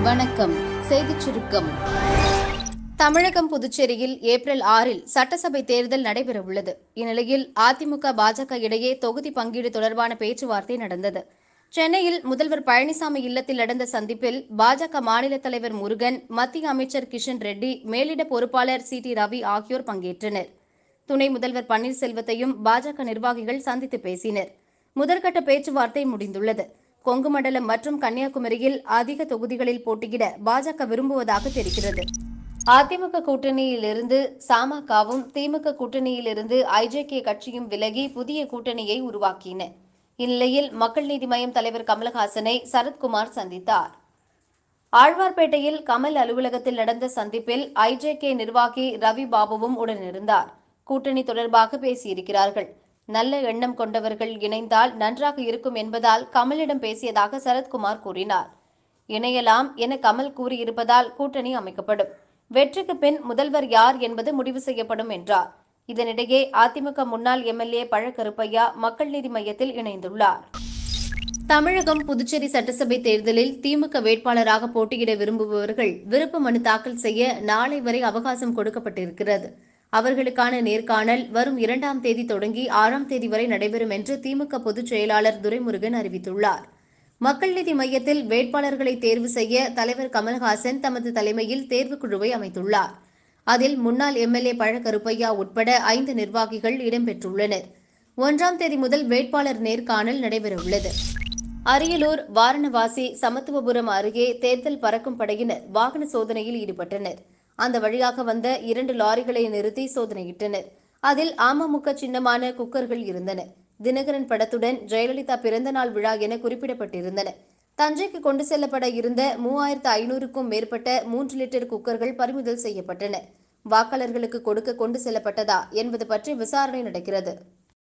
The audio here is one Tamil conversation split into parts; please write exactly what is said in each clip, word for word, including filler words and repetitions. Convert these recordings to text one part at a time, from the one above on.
வணக்கம். செய்திச் சுருக்கம். தமிழகம், புதுச்சேரியில் ஏப்ரல் ஆறில் சட்டசபை தேர்தல் நடைபெறவுள்ளது. இந்நிலையில் அதிமுக, பாஜக இடையே தொகுதி பங்கீடு தொடர்பான பேச்சுவார்த்தை நடந்தது. சென்னையில் முதல்வர் பழனிசாமி இல்லத்தில் நடந்த சந்திப்பில் பாஜக மாநில தலைவர் முருகன், மத்திய அமைச்சர் கிஷன் ரெட்டி, மேலிட பொறுப்பாளர் சி டி ரவி ஆகியோர் பங்கேற்றனர். துணை முதல்வர் பன்னீர்செல்வத்தையும் பாஜக நிர்வாகிகள் சந்தித்து பேசினர். முதற்கட்ட பேச்சுவார்த்தை முடிந்துள்ளது. கொங்கு மண்டலம் மற்றும் கன்னியாகுமரியில் அதிக தொகுதிகளில் போட்டியிட பாஜக விரும்புவதாக தெரிகிறது. அதிமுக கூட்டணியிலிருந்து சமகவும், திமுக கூட்டணியிலிருந்து ஐ ஜே கே கட்சியும் விலகி புதிய கூட்டணியை உருவாக்கின. இந்நிலையில் மக்கள் நீதி மய்யம் தலைவர் கமலஹாசனை சரத்குமார் சந்தித்தார். ஆழ்வார்பேட்டையில் கமல் அலுவலகத்தில் நடந்த சந்திப்பில் ஐ ஜே கே நிர்வாகி ரவி பாபுவும் உடனிருந்தார். கூட்டணி தொடர்பாக பேசியிருக்கிறார்கள். நல்ல எண்ணம் கொண்டவர்கள் இணைந்தால் நன்றாக இருக்கும் என்பதால் கமலிடம் பேசியதாக சரத்குமார் கூறினார். இணையலாம் என கமல் கூறியிருப்பதால் கூட்டணி அமைக்கப்படும். வெற்றிக்கு பின் முதல்வர் யார் என்பது முடிவு செய்யப்படும் என்றார். இதனிடையே அதிமுக முன்னாள் எம் எல் ஏ பழக்கருப்பையா மக்கள் நீதி மய்யத்தில் இணைந்துள்ளார். தமிழகம், புதுச்சேரி சட்டசபை தேர்தலில் திமுக வேட்பாளராக போட்டியிட விரும்புபவர்கள் விருப்ப மனு தாக்கல் செய்ய நாளை வரை அவகாசம் கொடுக்கப்பட்டிருக்கிறது. அவர்களுக்கான நேர்காணல் வரும் இரண்டாம் தேதி தொடங்கி ஆறாம் தேதி வரை நடைபெறும் என்று திமுக பொதுச் செயலாளர் துரைமுருகன் அறிவித்துள்ளார். மக்கள் நீதி மய்யத்தில் வேட்பாளர்களை தேர்வு செய்ய தலைவர் கமல்ஹாசன் தமது தலைமையில் தேர்வுக்குழுவை அமைத்துள்ளார். அதில் முன்னாள் எம் எல் ஏ பழக்கருப்பையா உட்பட ஐந்து நிர்வாகிகள் இடம்பெற்றுள்ளனர். ஒன்றாம் தேதி முதல் வேட்பாளர் நேர்காணல் நடைபெறவுள்ளது. அரியலூர், வாரணவாசி, சமத்துவபுரம் அருகே தேர்தல் பறக்கும் படையினர் வாகன சோதனையில் ஈடுபட்டனர். அந்த வழியாக வந்த இரண்டு லாரிகளை நிறுத்தி சோதனையிட்டனர். அதில் அமமுக சின்னமான குக்கர்கள் இருந்தன. தினகரன் படத்துடன் ஜெயலலிதா பிறந்தநாள் விழா என குறிப்பிடப்பட்டிருந்தன. தஞ்சைக்கு கொண்டு செல்லப்பட இருந்த மூவாயிரத்து ஐநூறுக்கும் மேற்பட்ட மூன்று லிட்டர் குக்கர்கள் பறிமுதல் செய்யப்பட்டன. வாக்காளர்களுக்கு கொடுக்க கொண்டு செல்லப்பட்டதா என்பது பற்றி விசாரணை நடக்கிறது.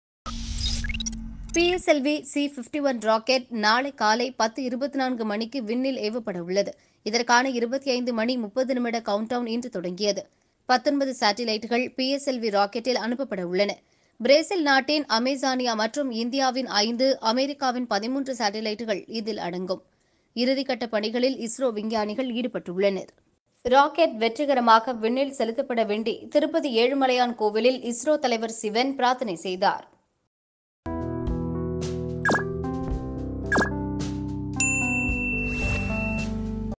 P S L V C ஐம்பத்தி ஒன்று ராக்கெட் நாளை காலை பத்து இருபத்தி நான்கு மணிக்கு விண்ணில் ஏவப்பட உள்ளது. இதற்கான இருபத்தி ஐந்து மணி முப்பது நிமிட கவுண்டவுன் இன்று தொடங்கியது. பத்தொன்பது சேட்டிலைட்டுகள் பி எஸ் எல் வி ராக்கெட்டில் அனுப்பப்பட உள்ளன. பிரேசில் நாட்டின் அமேசானியா மற்றும் இந்தியாவின் ஐந்து, அமெரிக்காவின் பதிமூன்று சேட்டிலைட்டுகள் இதில் அடங்கும். இறுதிக்கட்ட பணிகளில் இஸ்ரோ விஞ்ஞானிகள் ஈடுபட்டுள்ளனர். ராக்கெட் வெற்றிகரமாக விண்ணில் செலுத்தப்பட வேண்டி திருப்பதி ஏழுமலையான் கோவிலில் இஸ்ரோ தலைவர் சிவன் பிரார்த்தனை செய்தார்.